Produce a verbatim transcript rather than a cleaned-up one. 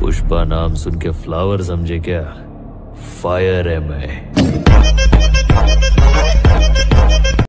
पुष्पा नाम सुन के फ्लावर समझे क्या? फायर है मैं।